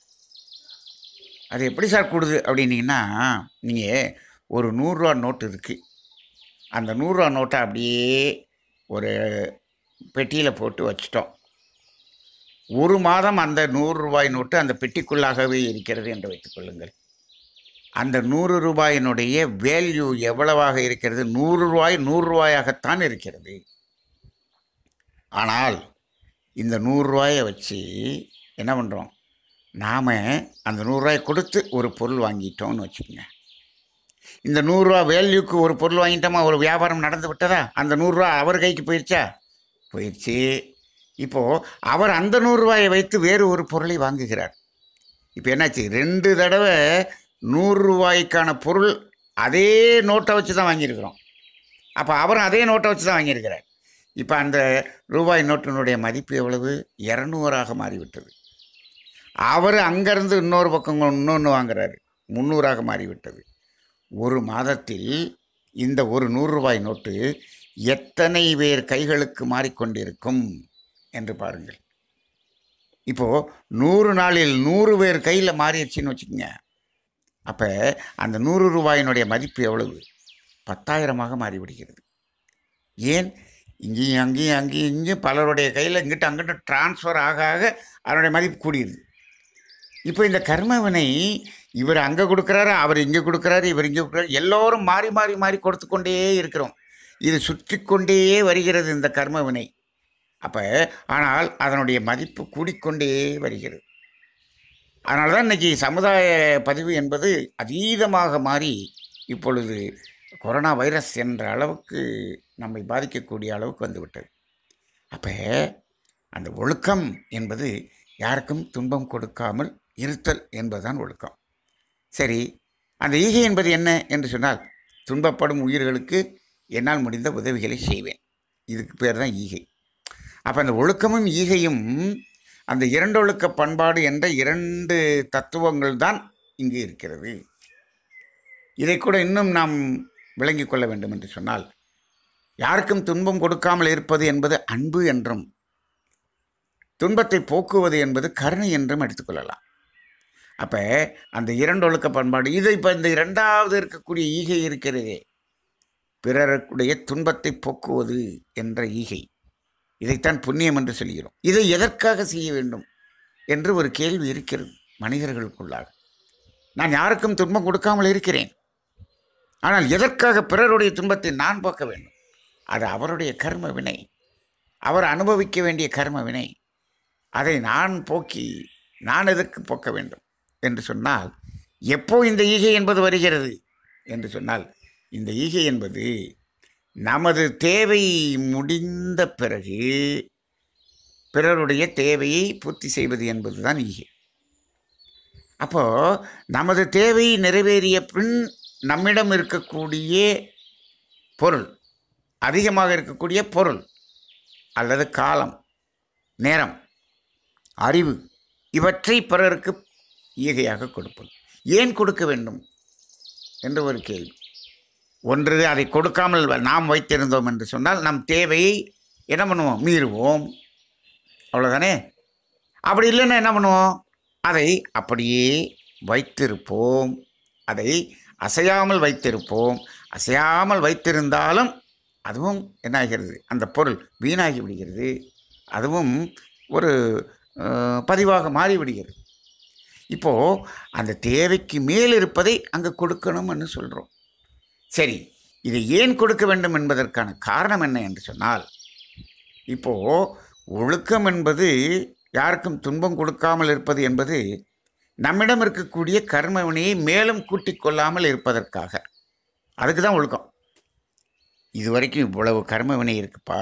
அது எப்படி சார் கூடுது அப்படின்னீங்கன்னா, நீங்கள் ஒரு 100 ரூபா நோட்டு இருக்குது. அந்த 100 ரூபா நோட்டை அப்படியே ஒரு பெட்டியில் போட்டு வச்சிட்டோம். ஒரு மாதம் அந்த 100 ரூபாய் நோட்டு அந்த பெட்டிக்குள்ளாகவே இருக்கிறது என்று வைத்துக்கொள்ளுங்கள். அந்த 100 ரூபாயினுடைய வேல்யூ எவ்வளவாக இருக்கிறது? 100 ரூபாய் 100 ரூபாயாகத்தான் இருக்கிறது. ஆனால் இந்த 100 ரூபாயை வச்சு என்ன பண்ணுறோம்? நாம் அந்த 100 ரூபாயை கொடுத்து ஒரு பொருள் வாங்கிட்டோம்னு வச்சுக்கோங்க. இந்த 100 ரூபா வேல்யூக்கு ஒரு பொருள் வாங்கிட்டோமா, ஒரு வியாபாரம் நடந்து விட்டதா? அந்த 100 ரூபா அவர் கைக்கு போயிடுச்சா? போயிடுச்சு. இப்போது அவர் அந்த 100 ரூபாயை வைத்து வேறு ஒரு பொருளை வாங்குகிறார். இப்போ என்னாச்சு? 2 தடவை 100 ரூபாய்க்கான பொருள் அதே நோட்டை வச்சு தான் வாங்கியிருக்கிறோம். அப்போ அவரும் அதே நோட்டை வச்சு தான் வாங்கியிருக்கிறார். இப்போ அந்த ரூபாய் நோட்டினுடைய மதிப்பு எவ்வளவு? 200ஆக மாறிவிட்டது. அவர் அங்கேருந்து இன்னொரு பக்கம் இன்னொன்று வாங்குறாரு, 300ஆக மாறிவிட்டது. ஒரு மாதத்தில் இந்த ஒரு 100 ரூபாய் நோட்டு எத்தனை பேர் கைகளுக்கு மாறிக்கொண்டிருக்கும் என்று பாருங்கள். இப்போது 100 நாளில் 100 பேர் கையில் மாறிடுச்சின்னு வச்சுக்கோங்க. அப்போ அந்த 100 ரூபாயினுடைய மதிப்பு எவ்வளவு? 10,000ஆக மாறிவிடுகிறது. ஏன்? இங்கேயும் அங்கேயும் அங்கேயும் இங்கேயும் பலருடைய கையில் இங்கிட்ட அங்கிட்ட டிரான்ஸ்ஃபர் ஆக ஆக அதனுடைய மதிப்பு கூடிடுது. இப்போ இந்த கர்மவினை இவர் அங்கே கொடுக்குறாரு, அவர் இங்கே கொடுக்குறாரு, இவர் இங்கே கொடுக்குறாரு, எல்லோரும் மாறி மாறி மாறி கொடுத்து கொண்டே இருக்கிறோம். இது சுற்றி கொண்டே வருகிறது இந்த கர்மவினை. அப்போ ஆனால் அதனுடைய மதிப்பு கூடிக்கொண்டே வருகிறது. அதனால தான் இன்றைக்கி சமுதாய பதிவு என்பது அதீதமாக மாறி இப்பொழுது கொரோனா வைரஸ் என்ற அளவுக்கு நம்மை பாதிக்கக்கூடிய அளவுக்கு வந்துவிட்டது. அப்போ அந்த ஒழுக்கம் என்பது யாருக்கும் துன்பம் கொடுக்காமல் இருத்தல் என்பதுதான் ஒழுக்கம். சரி, அந்த ஈகை என்பது என்ன என்று சொன்னால், துன்பப்படும் உயிர்களுக்கு என்னால் முடிந்த உதவிகளை செய்வேன். இதுக்கு பேர் தான் ஈகை. அப்போ அந்த ஒழுக்கமும் ஈகையும் அந்த இரண்டொழுக்க பண்பாடு என்ற 2 தத்துவங்கள் தான் இங்கு இருக்கிறது. இதை கூட இன்னும் நாம் விளங்கி கொள்ள வேண்டும் என்று சொன்னால், யாருக்கும் துன்பம் கொடுக்காமல் இருப்பது என்பது அன்பு என்றும், துன்பத்தை போக்குவது என்பது கருணை என்றும் எடுத்துக்கொள்ளலாம். அப்போ அந்த 2 ஒழுக்க பண்பாடு இது. இப்போ இந்த 2வது இருக்கக்கூடிய ஈகை இருக்கிறதே, பிறருடைய துன்பத்தை போக்குவது என்ற ஈகை, இதைத்தான் புண்ணியம் என்று சொல்கிறோம். இதை எதற்காக செய்ய வேண்டும் என்று ஒரு கேள்வி இருக்கிறது மனிதர்களுக்குள்ளாக. நான் யாருக்கும் துன்பம் கொடுக்காமல் இருக்கிறேன், ஆனால் எதற்காக பிறருடைய துன்பத்தை நான் போக்க வேண்டும்? அது அவருடைய கர்ம வினை, அவர் அனுபவிக்க வேண்டிய கர்ம வினை. அதை நான் போக்கி நான் எதற்கு போக்க வேண்டும் என்று சொன்னால், எப்போ இந்த ஈகை என்பது வருகிறது என்று சொன்னால், இந்த ஈகை என்பது நமது தேவை முடிந்த பிறகு பிறருடைய தேவையை பூர்த்தி செய்வது என்பது தான் ஈகை. அப்போது நமது தேவை நிறைவேறிய பின் நம்மிடம் இருக்கக்கூடிய பொருள், அதிகமாக இருக்கக்கூடிய பொருள் அல்லது காலம், நேரம், அறிவு, இவற்றை பிறருக்கு ஈகையாக கொடுப்பது. ஏன் கொடுக்க வேண்டும் என்ற ஒரு கேள்வி. ஒன்று, அதை கொடுக்காமல் நாம் வைத்திருந்தோம் என்று சொன்னால் நம் தேவையை என்ன பண்ணுவோம்? மீறுவோம், அவ்வளோதானே. அப்படி இல்லைன்னா என்ன பண்ணுவோம்? அதை அப்படியே வைத்திருப்போம், அதை அசையாமல் வைத்திருப்போம். அசையாமல் வைத்திருந்தாலும் அதுவும் என்ன ஆகிறது? அந்த பொருள் வீணாகி விடுகிறது, அதுவும் ஒரு பதிவாக மாறிவிடுகிறது. இப்போது அந்த தேவைக்கு மேல் இருப்பதை அங்கே கொடுக்கணும்னு சொல்கிறோம். சரி, இதை ஏன் கொடுக்க வேண்டும் என்பதற்கான காரணம் என்ன என்று சொன்னால், இப்போது ஒழுக்கம் என்பது யாருக்கும் துன்பம் கொடுக்காமல் இருப்பது என்பது நம்மிடம் இருக்கக்கூடிய கர்ம வினையை மேலும் கூட்டிக் கொள்ளாமல் இருப்பதற்காக. அதுக்கு தான் ஒழுக்கம். இது வரைக்கும் இவ்வளவு கர்ம வினை இருக்குப்பா,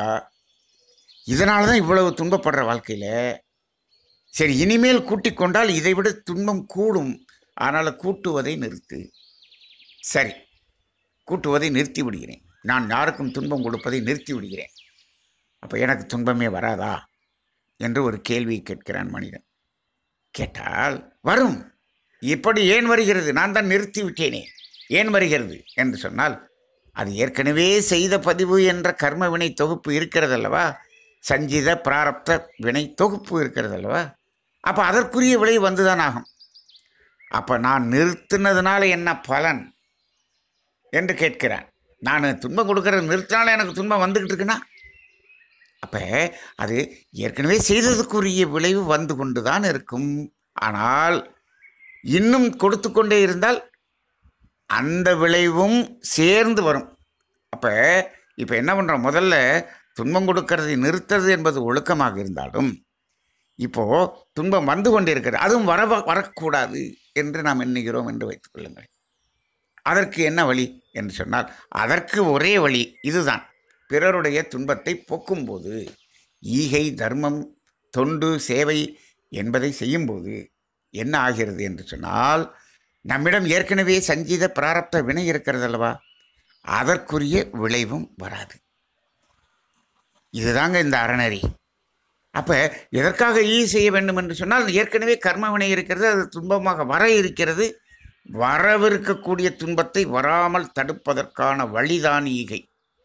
இதனால தான் இவ்வளவு துன்பப்படுற வாழ்க்கையில். சரி, இனிமேல் கூட்டிக் கொண்டால் இதை விட துன்பம் கூடும், அதனால் கூட்டுவதை நிறுத்து. சரி, கூட்டுவதை நிறுத்தி விடுகிறேன், நான் யாருக்கும் துன்பம் கொடுப்பதை நிறுத்தி விடுகிறேன். அப்போ எனக்கு துன்பமே வராதா என்று ஒரு கேள்வியை கேட்கிறான் மனிதன். கேட்டால் வரும். இப்படி ஏன் வருகிறது? நான் தான் நிறுத்தி விட்டேனே, ஏன் வருகிறது என்று சொன்னால், அது ஏற்கனவே செய்த பதிவு என்ற கர்ம வினை தொகுப்பு இருக்கிறதல்லவா, சஞ்சித பிராரப்த வினை தொகுப்பு இருக்கிறதல்லவா, அப்போ அதற்குரிய விளைவு வந்துதான் ஆகும். அப்போ நான் நிறுத்தினதுனால என்ன பலன் என்று கேட்கிறேன். நான் துன்பம் கொடுக்கறது நிறுத்தினால எனக்கு துன்பம் வந்துக்கிட்டு இருக்குன்னா, அப்போ அது ஏற்கனவே செய்ததுக்குரிய விளைவு வந்து கொண்டு தான் இருக்கும். ஆனால் இன்னும் கொடுத்து கொண்டே இருந்தால் அந்த விளைவும் சேர்ந்து வரும். அப்போ இப்போ என்ன பண்ணுறோம், முதல்ல துன்பம் கொடுக்கறதை நிறுத்துறது என்பது ஒழுக்கமாக இருந்தாலும் இப்போது துன்பம் வந்து கொண்டே இருக்கிறது, அதுவும் வரக்கூடாது என்று நாம் எண்ணுகிறோம் என்று வைத்துக்கொள்ளுங்கள். அதற்கு என்ன வழி என்று சொன்னால், அதற்கு ஒரே வழி இதுதான். பிறருடைய துன்பத்தை போக்கும்போது, ஈகை தர்மம் தொண்டு சேவை என்பதை செய்யும்போது என்ன ஆகிறது என்று சொன்னால், நம்மிடம் ஏற்கனவே சஞ்சித பிராரப்த வினை இருக்கிறது அல்லவா, அதற்குரிய விளைவும் வராது. இதுதாங்க இந்த அறநெறி. அப்போ எதற்காக செய்ய வேண்டும் என்று சொன்னால், ஏற்கனவே கர்ம வினை இருக்கிறது, அது துன்பமாக வர இருக்கிறது. வரவிருக்கக்கூடிய துன்பத்தை வராமல் தடுப்பதற்கான வழிதான் ஈகை.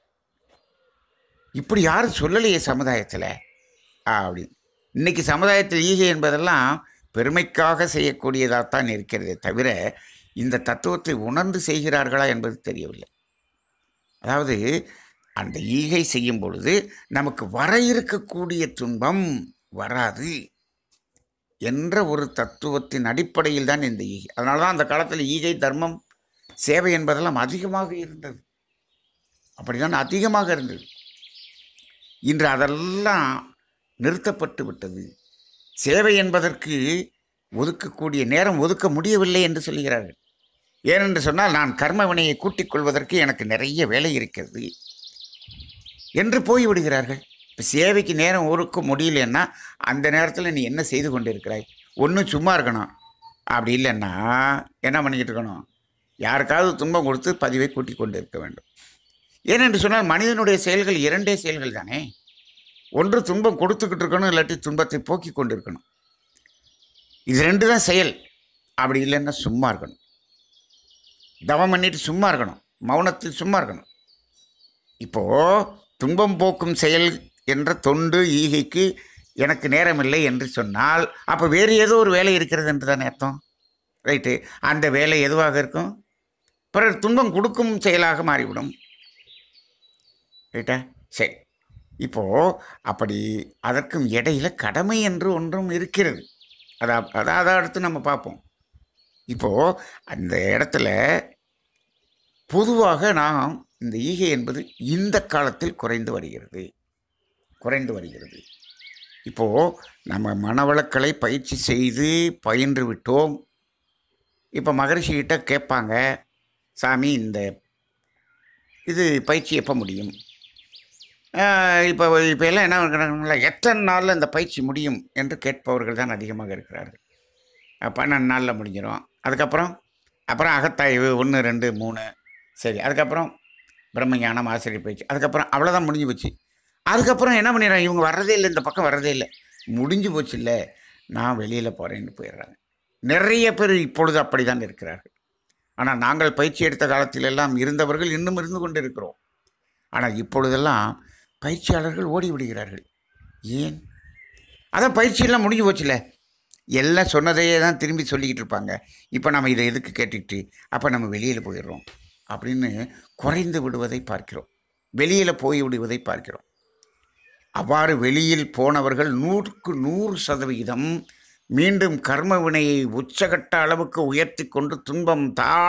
இப்படி யாரும் சொல்லலையே சமுதாயத்தில் அப்படின்னு. இன்னைக்கு சமுதாயத்தில் ஈகை என்பதெல்லாம் பெருமைக்காக செய்யக்கூடியதாகத்தான் இருக்கிறதே தவிர இந்த தத்துவத்தை உணர்ந்து செய்கிறார்களா என்பது தெரியவில்லை. அதாவது அந்த ஈகை செய்யும் பொழுது நமக்கு வர இருக்கக்கூடிய துன்பம் வராது என்ற ஒரு தத்துவத்தின் அடிப்படையில் தான் இந்த ஈகை. அதனால தான் அந்த காலத்தில் ஈகை தர்மம் சேவை என்பதெல்லாம் அதிகமாக இருந்தது. அப்படிதான் அதிகமாக இருந்தது. இன்று அதெல்லாம் நிறுத்தப்பட்டு விட்டது. சேவை என்பதற்கு ஒதுக்கக்கூடிய நேரம் ஒதுக்க முடியவில்லை என்று சொல்கிறார்கள். ஏனென்று சொன்னால், நான் கர்ம வினையை கூட்டிக் கொள்வதற்கு எனக்கு நிறைய வேலை இருக்கிறது என்று போய்விடுகிறார்கள். இப்போ சேவைக்கு நேரம் ஒதுக்க முடியலன்னா அந்த நேரத்தில் நீ என்ன செய்து கொண்டு இருக்கிறாய்? ஒன்றும் சும்மா இருக்கணும், அப்படி இல்லைன்னா என்ன பண்ணிக்கிட்டு இருக்கணும், யாருக்காவது துன்பம் கொடுத்து பதிவை கூட்டி கொண்டு இருக்க வேண்டும். ஏனென்று சொன்னால் மனிதனுடைய செயல்கள் இரண்டே செயல்கள் தானே. ஒன்று துன்பம் கொடுத்துக்கிட்டு இருக்கணும், இல்லாட்டி துன்பத்தை போக்கி கொண்டு இருக்கணும். இது ரெண்டு தான் செயல். அப்படி இல்லைன்னா சும்மா இருக்கணும், தவம் பண்ணிட்டு சும்மா இருக்கணும், மௌனத்தில் சும்மா இருக்கணும். இப்போது துன்பம் போக்கும் செயல் என்ற தொண்டு ஈகைக்கு எனக்கு நேரமில்லை என்று சொன்னால் அப்போ வேறு ஏதோ ஒரு வேலை இருக்கிறது என்று தானே அர்த்தம். ரைட்டு, அந்த வேலை எதுவாக இருக்கும்? பிறர் துன்பம் கொடுக்கும் செயலாக மாறிவிடும். ரைட்டா? சரி, இப்போது அப்படி அதற்கும் இடையில் கடமை என்று ஒன்றும் இருக்கிறது. அதை அடுத்து நம்ம பார்ப்போம். இப்போது அந்த இடத்துல பொதுவாக நாம் இந்த ஈகை என்பது இந்த காலத்தில் குறைந்து வருகிறது. இப்போது நம்ம மனவளக்கலை பயிற்சி செய்து பயின்று விட்டோம். இப்போ மகரிஷிகிட்ட கேட்பாங்க, சாமி இந்த இது பயிற்சி எப்போ முடியும்? இப்போ எல்லாம் என்ன இருக்கிறாங்களா, எத்தனை நாளில் இந்த பயிற்சி முடியும் என்று கேட்பவர்கள் தான் அதிகமாக இருக்கிறார்கள். 12 நாளில் முடிஞ்சிடும். அதுக்கப்புறம் அகத்தாய்வு 1 2 3, சரி, அதுக்கப்புறம் பிரம்மஞானம் ஆசிரியர் பயிற்சி, அதுக்கப்புறம் அவ்வளோதான், முடிஞ்சு போச்சு. அதுக்கப்புறம் என்ன பண்ணிடுறாங்க, இவங்க வர்றதே இல்லை, இந்த பக்கம் வர்றதே இல்லை, முடிஞ்சு போச்சு, இல்லை நான் வெளியில் போகிறேன்னு போயிடுறாங்க. நிறைய பேர் இப்பொழுது அப்படி தான் இருக்கிறார்கள். ஆனால் நாங்கள் பயிற்சி எடுத்த காலத்திலெல்லாம் இருந்தவர்கள் இன்னும் இருந்து கொண்டு இருக்கிறோம். ஆனால் இப்பொழுதெல்லாம் பயிற்சியாளர்கள் ஓடி விடுகிறார்கள். ஏன்? அதான் பயிற்சியெல்லாம் முடிஞ்சு போச்சுல, எல்லாம் சொன்னதையே தான் திரும்பி சொல்லிக்கிட்டு இருப்பாங்க. இப்போ நம்ம இதை எதுக்கு கேட்டுக்கிட்டு, அப்போ நம்ம வெளியில் போயிடுறோம் அப்படின்னு குறைந்து விடுவதை பார்க்கிறோம், வெளியில் போய் விடுவதை பார்க்கிறோம். அவ்வாறு வெளியில் போனவர்கள் 100க்கு 100% மீண்டும் கர்ம வினையை உச்சகட்ட அளவுக்கு உயர்த்தி கொண்டு துன்பம்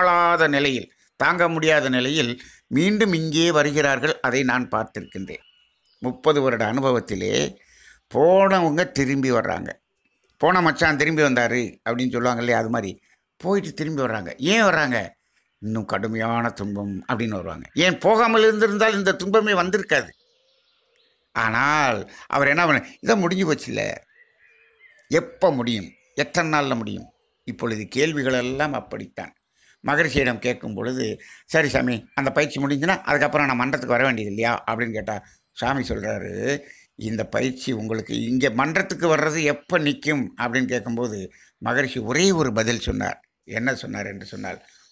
தாங்க முடியாத நிலையில் மீண்டும் இங்கே வருகிறார்கள். அதை நான் பார்த்திருக்கின்றேன். 30 வருட அனுபவத்திலே போனவங்க திரும்பி வர்றாங்க. போன மச்சான் திரும்பி வந்தார் அப்படின்னு சொல்லுவாங்க இல்லையா, அது மாதிரி போயிட்டு திரும்பி வர்றாங்க. ஏன் வர்றாங்க? இன்னும் கடுமையான துன்பம் அப்படின்னு வருவாங்க. ஏன் போகாமல் இருந்திருந்தால் இந்த துன்பமே வந்திருக்காது. ஆனால் அவர் என்ன பண்ண, இதை முடிஞ்சு போச்சுல்ல, எப்போ முடியும், எத்தனை நாளில் முடியும்? இப்பொழுது கேள்விகளெல்லாம் அப்படித்தான். மகரிஷியிடம் கேட்கும் பொழுது, சரி சாமி அந்த பயிற்சி முடிஞ்சுன்னா அதுக்கப்புறம் நான் மன்றத்துக்கு வர வேண்டியது இல்லையா அப்படின்னு கேட்டால், சாமி சொல்கிறாரு, இந்த பயிற்சி உங்களுக்கு இங்கே மன்றத்துக்கு வர்றது எப்போ நிற்கும் அப்படின்னு கேட்கும்போது மகரிஷி ஒரே ஒரு பதில் சொன்னார். என்ன சொன்னார் என்று சொன்னால்,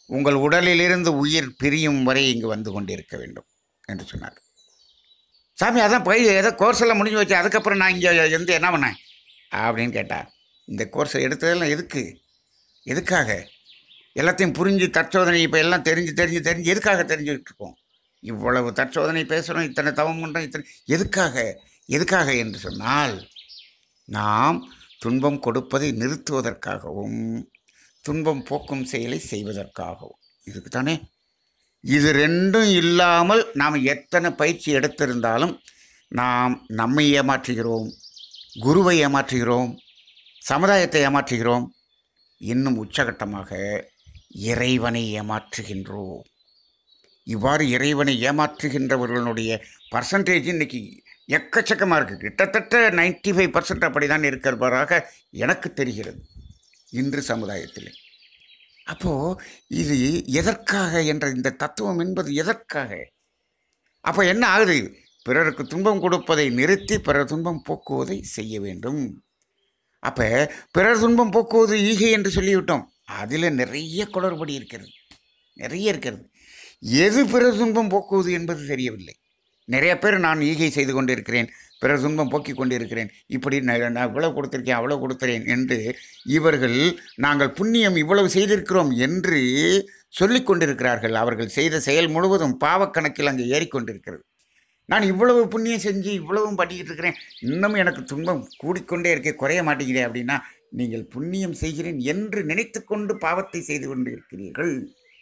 உங்கள் உடலிலிருந்து உயிர் பிரியும் வரை இங்கு வந்து கொண்டிருக்க வேண்டும் என்று சொன்னார். சாமி அதான் போய் ஏதோ கோர்ஸ் எல்லாம் முடிஞ்சு வச்சு அதுக்கப்புறம் நான் இங்கே வந்து என்ன பண்ணேன் அப்படின்னு கேட்டார். இந்த கோர்ஸை எடுத்ததெல்லாம் எதுக்காக எல்லாத்தையும் புரிஞ்சு தற்சோதனை இப்போ எல்லாம் தெரிஞ்சு எதுக்காக தெரிஞ்சுக்கிட்டு இருக்கோம்? இவ்வளவு தற்சோதனை பேசுகிறோம், இத்தனை தவம் பண்ணுறோம், எதுக்காக என்று சொன்னால், நாம் துன்பம் கொடுப்பதை நிறுத்துவதற்காகவும் துன்பம் போக்கும் செயலை செய்வதற்காகவும். இதுக்கு தானே. இது ரெண்டும் இல்லாமல் நாம் எத்தனை பயிற்சி எடுத்திருந்தாலும் நாம் நம்மை ஏமாற்றுகிறோம், குருவை ஏமாற்றுகிறோம், சமுதாயத்தை ஏமாற்றுகிறோம், இன்னும் உச்சகட்டமாக இறைவனை ஏமாற்றுகின்றோம். இவ்வாறு இறைவனை ஏமாற்றுகின்றவர்களுடைய பர்சன்டேஜ் இன்றைக்கி எக்கச்சக்கமாக இருக்குது. கிட்டத்தட்ட 95% அப்படி தான் இருக்கிறவராக எனக்கு தெரிகிறது இன்று சமுதாயத்தில். அப்போது இது எதற்காக என்ற இந்த தத்துவம் என்பது எதற்காக? அப்போ என்ன ஆகுது? பிறருக்கு துன்பம் கொடுப்பதை நிறுத்தி பிறர் துன்பம் போக்குவதை செய்ய வேண்டும். அப்போ பிறர் துன்பம் போக்குவது ஈகை என்று சொல்லிவிட்டோம். அதில் நிறைய குளறுபடி இருக்கிறது. எது பிறர் துன்பம் போக்குவது என்பது தெரியவில்லை. நிறைய பேர் நான் ஈகை செய்து கொண்டிருக்கிறேன், பிறர் துன்பம் போக்கி கொண்டிருக்கிறேன், இப்படி நான் இவ்வளவு கொடுத்திருக்கேன் அவ்வளவு கொடுத்துறேன் என்று இவர்கள் நாங்கள் புண்ணியம் இவ்வளவு செய்திருக்கிறோம் என்று சொல்லி கொண்டிருக்கிறார்கள். அவர்கள் செய்த செயல் முழுவதும் பாவக்கணக்கில் அங்கே ஏறிக்கொண்டிருக்கிறது. நான் இவ்வளவு புண்ணியம் செஞ்சு இவ்வளவும் பண்ணிக்கிட்டு இருக்கிறேன், இன்னும் எனக்கு துன்பம் கூடிக்கொண்டே இருக்கே, குறைய மாட்டேங்கிறேன் அப்படின்னா நீங்கள் புண்ணியம் செய்கிறேன் என்று நினைத்து கொண்டு பாவத்தை செய்து கொண்டு இருக்கிறீர்கள்.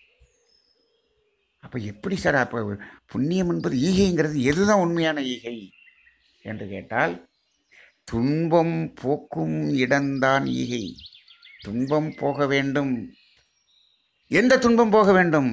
அப்போ எப்படி சார்? அப்போ புண்ணியம் என்பது ஈகைங்கிறது எதுதான் உண்மையான ஈகை என்று கேட்டால், துன்பம் போக்கும் இடம்தான் ஈகை. துன்பம் போக வேண்டும். எந்த துன்பம் போக வேண்டும்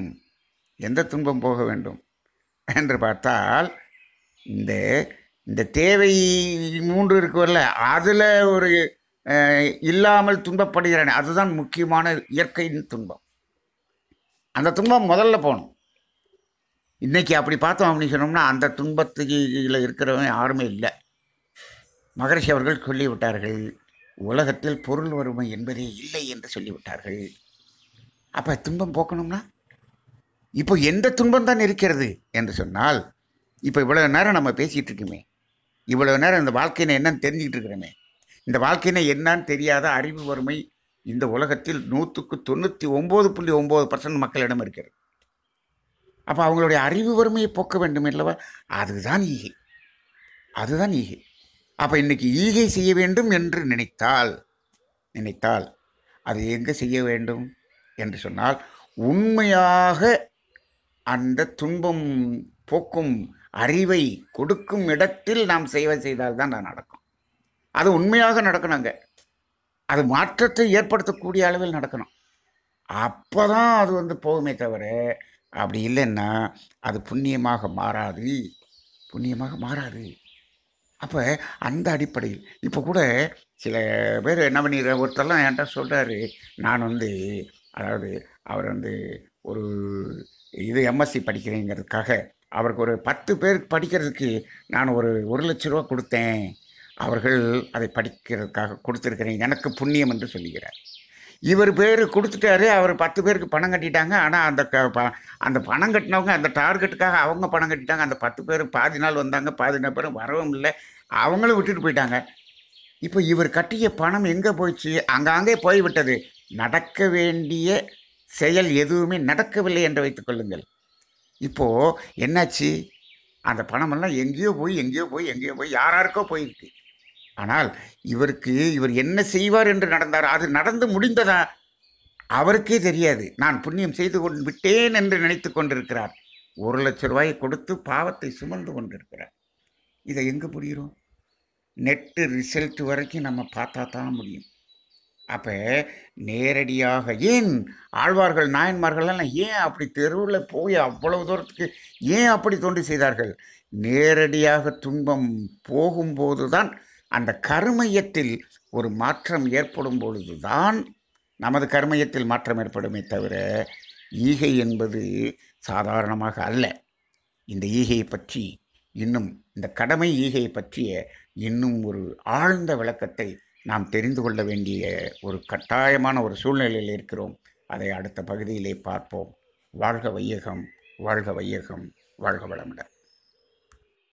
என்று பார்த்தால், இந்த தேவை 3 இருக்குல்ல, அதில் ஒரு இல்லாமல் துன்பப்படுகிறேன், அதுதான் முக்கியமான இயற்கையின் துன்பம். அந்த துன்பம் முதல்ல போகணும். இன்றைக்கி அப்படி பார்த்தோம் அப்படின்னு சொன்னோம்னா அந்த துன்பத்தில் இருக்கிறவங்க யாருமே இல்லை. மகரிஷி அவர்கள் சொல்லிவிட்டார்கள், உலகத்தில் பொருள் வறுமை என்பதே இல்லை என்று சொல்லிவிட்டார்கள். அப்போ துன்பம் போக்கணும்னா இப்போ எந்த துன்பம் தான் இருக்கிறது என்று சொன்னால், இப்போ இவ்வளோ நேரம் நம்ம பேசிகிட்டு இருக்கோமே, இவ்வளோ நேரம் இந்த வாழ்க்கையினை என்னன்னு தெரிஞ்சுக்கிட்டு இருக்கிறோமே, இந்த வாழ்க்கையினை என்னன்னு தெரியாத அறிவு வறுமை இந்த உலகத்தில் 100க்கு 99.9% மக்களிடம் இருக்கிறது. அப்போ அவங்களுடைய அறிவு வறுமையை போக்க வேண்டும் அல்லவா? அதுதான் ஈகை. அப்போ இன்றைக்கி ஈகை செய்ய வேண்டும் என்று நினைத்தால் அது எங்கே செய்ய வேண்டும் என்று சொன்னால், உண்மையாக அந்த துன்பம் போக்கும் அறிவை கொடுக்கும் இடத்தில் நாம் செய்தால்தான் அது நடக்கும். அது உண்மையாக நடக்கணுங்க. அது மாற்றத்தை ஏற்படுத்தக்கூடிய அளவில் நடக்கணும். அப்போ தான் அது போகுமே தவிர, அப்படி இல்லைன்னா அது புண்ணியமாக மாறாது. அப்போ அந்த அடிப்படையில் இப்போ கூட சில பேர் என்ன பண்ணிடுற, ஒருத்தரெல்லாம் என்கிட்ட சொல்கிறாரு, நான் அதாவது அவர் ஒரு எம்எஸ்சி படிக்கிறேங்கிறதுக்காக அவருக்கு ஒரு 10 பேர் படிக்கிறதுக்கு நான் ஒரு 1,00,000 ரூபா கொடுத்தேன், அவர்கள் அதை படிக்கிறதுக்காக கொடுத்துருக்கிறேன், எனக்கு புண்ணியம் என்று சொல்லுகிறார். இவர் பேர் கொடுத்துட்டாரு, அவர் 10 பேருக்கு பணம் கட்டிட்டாங்க. ஆனால் அந்த பணம் கட்டினவங்க அந்த டார்கெட்டுக்காக அவங்க பணம் கட்டிட்டாங்க. அந்த 10 பேர் பாதி நாள் வந்தாங்க, பாதி பேரும் வரவும் இல்லை, அவங்களும் விட்டுட்டு போயிட்டாங்க. இப்போ இவர் கட்டிய பணம் எங்கே போயிடுச்சு? அங்கங்கே போய்விட்டது. நடக்க வேண்டிய செயல் எதுவுமே நடக்கவில்லை என்று வைத்துக்கொள்ளுங்கள். இப்போது என்னாச்சு? அந்த பணமெல்லாம் எங்கேயோ போய் யாராருக்கோ போயிருக்கு. ஆனால் இவர் என்ன செய்வார் என்று நடந்தார், அது நடந்து முடிந்ததா அவருக்கே தெரியாது. நான் புண்ணியம் செய்து கொண்டு விட்டேன் என்று நினைத்து கொண்டிருக்கிறார். 1,00,000 ரூபாயை கொடுத்து பாவத்தை சுமந்து கொண்டிருக்கிறார். இதை எங்கே புரிகிறோம்? நெட்டு ரிசல்ட் வரைக்கும் நம்ம பார்த்தா தான் முடியும். அப்போ நேரடியாக ஏன் ஆழ்வார்கள் நாயன்மார்களெல்லாம் ஏன் அப்படி தெருவில் போய் அவ்வளவு தூரத்துக்கு ஏன் அப்படி தொண்டு செய்தார்கள்? நேரடியாக துன்பம் போகும்போது தான் அந்த கர்மயத்தில் ஒரு மாற்றம் ஏற்படும் பொழுதுதான் நமது கர்மயத்தில் மாற்றம் ஏற்படுமே தவிர ஈகை என்பது சாதாரணமாக அல்ல. இந்த ஈகையை பற்றி இன்னும் இந்த கடமை ஈகையை பற்றிய இன்னும் ஒரு ஆழ்ந்த விளக்கத்தை நாம் தெரிந்து கொள்ள வேண்டிய ஒரு கட்டாயமான ஒரு சூழ்நிலையில் இருக்கிறோம். அதை அடுத்த பகுதியிலே பார்ப்போம். வாழ்க வையகம், வாழ்க வையகம், வாழ்க வளமுடன்.